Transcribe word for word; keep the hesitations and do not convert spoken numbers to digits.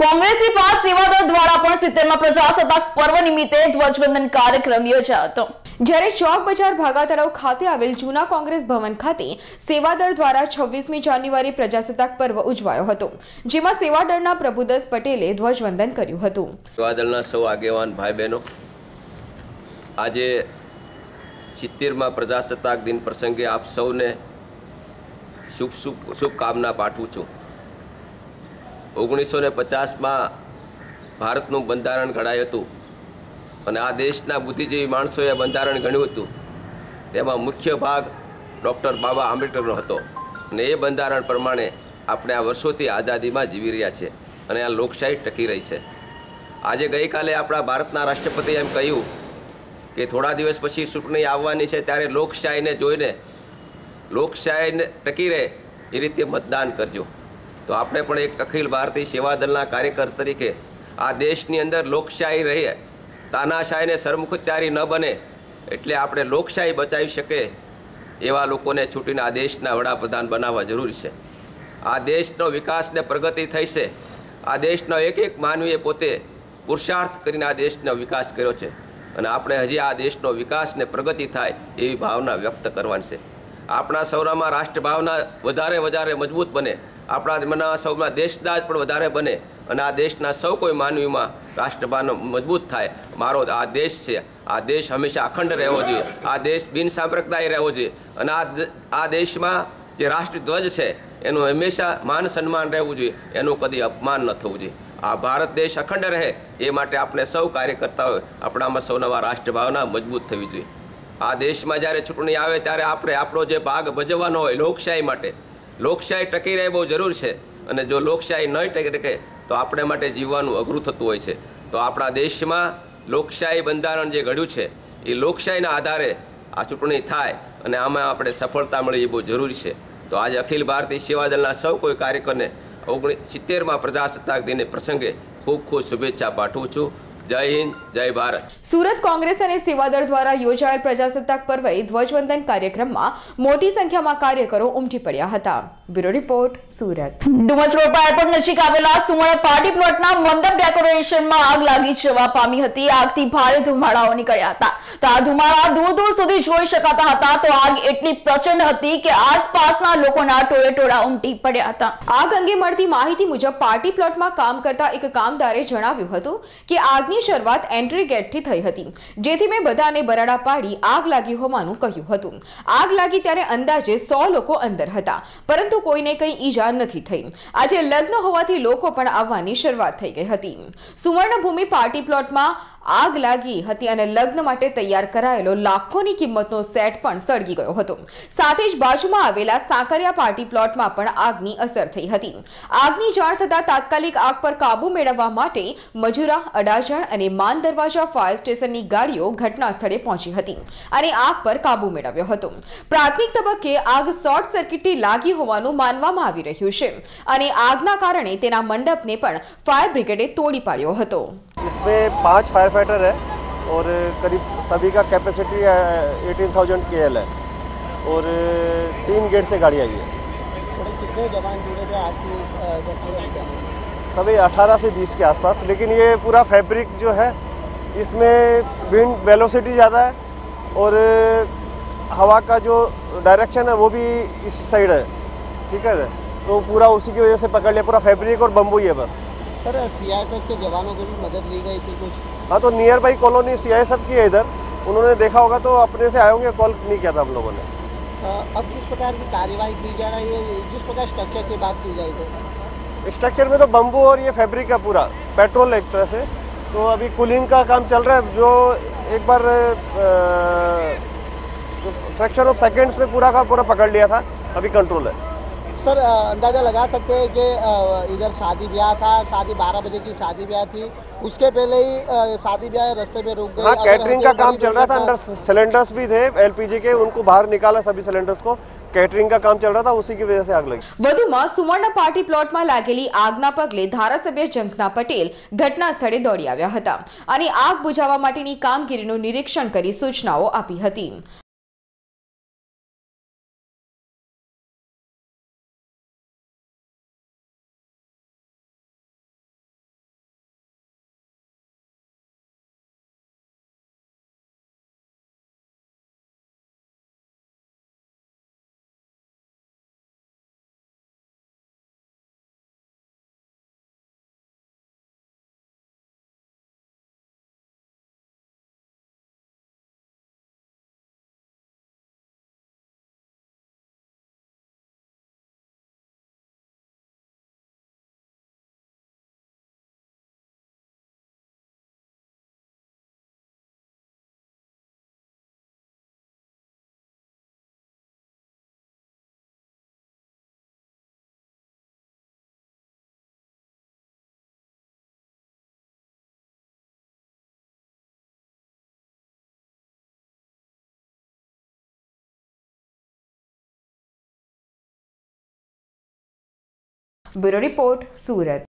કોંગ્રેસની પાંચ સેવાદળ દ્વારા પણ સિત્તેરમાં પ્રજાસત્તાક પર્વ નિમિત્તે ધ્વજવંદન કાર્યક્રમ યોજાયો હતો। જ્યારે ચોક બજાર ભાગા તળાવ ખાતે આવેલ જૂના કોંગ્રેસ ભવન ખાતે સેવાદળ દ્વારા છવ્વીસમી જાન્યુઆરી પ્રજાસત્તાક પર્વ ઉજવાયો હતો, જેમાં સેવાદળના પ્રભુદાસ પટેલે ધ્વજવંદન કર્યું હતું। સેવાદળના સૌ આગેવાન ભાઈ બહેનો, આજે સિત્તેરમાં પ્રજાસત્તાક દિન પ્રસંગે આપ સૌને શુભ શુભ શુભકામના પાઠવું છું। ઓગણીસો ને પચાસમાં ભારતનું બંધારણ ઘડાયું હતું અને આ દેશના બુદ્ધિજીવી માણસોએ બંધારણ ઘડ્યું હતું। તેમાં મુખ્ય ભાગ ડૉક્ટર બાબા આંબેડકરનો હતો અને એ બંધારણ પ્રમાણે આપણે આ વર્ષોથી આઝાદીમાં જીવી રહ્યા છે અને આ લોકશાહી ટકી રહી છે। આજે ગઈકાલે આપણા ભારતના રાષ્ટ્રપતિએ એમ કહ્યું કે થોડા દિવસ પછી ચૂંટણી આવવાની છે, ત્યારે લોકશાહીને જોઈને લોકશાહીને ટકી રહે એ રીતે મતદાન કરજો। તો આપણે પણ એક અખિલ ભારતીય સેવાદળના કાર્યકર તરીકે આ દેશની અંદર લોકશાહી રહે, તાનાશાહીને સરમુખત્યારી ન બને, એટલે આપણે લોકશાહી બચાવી શકે એવા લોકોને ચૂંટીને આ દેશના વડાપ્રધાન બનાવવા જરૂરી છે। આ દેશનો વિકાસ ને પ્રગતિ થઈ છે। આ દેશનો એક એક માનવીએ પોતે પુરુષાર્થ કરીને આ દેશનો વિકાસ કર્યો છે અને આપણે હજી આ દેશનો વિકાસ ને પ્રગતિ થાય એવી ભાવના વ્યક્ત કરવાની છે। આપણા સૌરામાં રાષ્ટ્રભાવના વધારે વધારે મજબૂત બને, આપણા મના સૌમાં દેશદાજ પણ વધારે બને અને આ દેશના સૌ કોઈ માનવીમાં રાષ્ટ્રભાવનો મજબૂત થાય। મારો આ દેશ છે, આ દેશ હંમેશા અખંડ રહેવો જોઈએ, આ દેશ બિન સાંપ્રદાયી રહેવો જોઈએ અને આ આ દેશમાં જે રાષ્ટ્રધ્વજ છે એનું હંમેશા માન સન્માન રહેવું જોઈએ, એનું કદી અપમાન ન થવું જોઈએ। આ ભારત દેશ અખંડ રહે એ માટે આપણે સૌ કાર્યકર્તાઓ આપણામાં સૌનામાં રાષ્ટ્રભાવના મજબૂત થવી જોઈએ। આ દેશમાં જ્યારે ચૂંટણી આવે ત્યારે આપણે આપણો જે ભાગ ભજવવાનો હોય લોકશાહી માટે, લોકશાહી ટકી રહે બહુ જરૂર છે અને જો લોકશાહી ન ટકી રહે તો આપણે માટે જીવવાનું અઘરું થતું હોય છે। તો આપણા દેશમાં લોકશાહી બંધારણ જે ઘડ્યું છે એ લોકશાહીના આધારે આ ચૂંટણી થાય અને આમાં આપણે સફળતા મળે એ બહુ જરૂરી છે। તો આજે અખિલ ભારતીય સેવાદળના સૌ કોઈ કાર્યકરને ઓગણીસ સિત્તેરમાં પ્રજાસત્તાક દિને પ્રસંગે ખૂબ ખૂબ શુભેચ્છા પાઠવું છું। જય હિન્દ, જય ભારત। સુરત કોંગ્રેસ અને સેવાદળ દ્વારા યોજાયેલ પ્રજાસત્તાક પર્વે ધ્વજવંદન કાર્યક્રમમાં મોટી સંખ્યામાં કાર્યકરો ઉમટી પડ્યા હતા। Bureau report, Surat. Dumas road પર એરપોર્ટ નજીક આવેલા સુવર્ણ પાર્ટી પ્લોટના મંડપ ડેકોરેશનમાં આગ લાગી જવા પામી હતી। આગથી ભારે ધુમાડાઓ નીકળ્યા હતા તો આ ધુમાડા દૂર દૂર સુધી જોઈ શકાતા હતા। તો આગ એટલી પ્રચંડ હતી કે આસપાસના લોકોના ટોળે ટોળા ઉમટી પડ્યા હતા। આગ અંગે મળતી માહિતી મુજબ પાર્ટી પ્લોટમાં કામ કરતા એક કામદારે જણાવ્યું હતું કે આગની શરૂઆત એન્ટ્રી ગેટથી થઈ હતી, જેથી મેં બધાને બરાડા પાડી આગ લાગી હોવાનું કહ્યું હતું। આગ લાગી ત્યારે અંદાજે સો લોકો અંદર હતા, પરંતુ કોઈને કંઈ ઈજા નથી થઈ। આજે લગ્ન હોવાથી લોકો પણ આવવાની શરૂઆત થઈ ગઈ હતી। સુવર્ણભૂમિ પાર્ટી પ્લોટમાં આગ લાગી હતી અને લગ્ન માટે તૈયાર કરાયેલો લાખોની કિંમતનો સેટ પણ સળગી ગયો હતો। સાથે જ બાજુમાં આવેલા સાંકરિયા પાર્ટી પ્લોટમાં પણ આગની અસર થઈ હતી। આગની જાણ થતાં તાત્કાલિક આગ પર કાબુ મેળવવા માટે મજુરા, અડાજણ અને માન દરવાજા ફાયર સ્ટેશનની ગાડીઓ ઘટના સ્થળે પહોંચી હતી અને આગ પર કાબુ મેળવ્યો હતો। પ્રાથમિક તબક્કે આગ શોર્ટ સર્કિટથી લાગી હોવાનું માનવામાં આવી રહ્યું છે અને આગના કારણે તેના મંડપને પણ ફાયર બ્રિગેડે તોડી પાડ્યો હતો। इसमें पांच फायर फाइटर है और करीब सभी का कैपेसिटी अठारह हज़ार के एल है और तीन गेट से गाड़ी आई है। कितने जवान जुड़े थे आपकी? कभी अठारह से बीस के आसपास, लेकिन ये पूरा फैब्रिक जो है इसमें विंड वेलोसिटी ज़्यादा है और हवा का जो डायरेक्शन है वो भी इस साइड है, ठीक है, तो पूरा उसी की वजह से पकड़ लिया। पूरा फैब्रिक और बम्बू ही है बस। सर, सीआईएसएफ के जवानों को भी मदद ली गई थी कुछ? हाँ, तो नियर बाई कॉलोनी सीआईएसएफ की है इधर, उन्होंने देखा होगा तो अपने से आए होंगे, कॉल नहीं किया था हम लोगों ने। अब किस प्रकार की कार्यवाही की जा रही है, जिस प्रकार स्ट्रक्चर की बात की जाए तो? स्ट्रक्चर में तो बम्बू और ये फैब्रिक का पूरा पेट्रोल एक तरह से, तो अभी कूलिंग का काम चल रहा है, जो एक बार फ्रैक्शन ऑफ सेकेंड्स में पूरा का पूरा पकड़ लिया था, अभी कंट्रोल है। सर, अंदाज़ा लगा सकते हैं कि इधर शादी ब्याह था, शादी बारह बजे की शादी ब्याह थी, उसके पहले ही शादी ब्याह रास्ते में रुक गई। हाँ, कैटरिंग का काम चल रहा था, अंदर सिलेंडर्स भी थे एलपीजी के, उनको बाहर निकाला सभी सिलेंडर्स को। कैटरिंग का काम चल रहा था, उसी की वजह से आग लगी। વધુમાં સુવર્ણ પાર્ટી પ્લોટમાં લાગેલી આગના પગલે ધારાસભ્ય જંખના પટેલ ઘટના સ્થળે દોડી આવ્યા હતા અને આગ બુઝાવવા માટેની કામગીરીનું નિરીક્ષણ કરી સૂચનાઓ આપી હતી। Bureau report, Surat.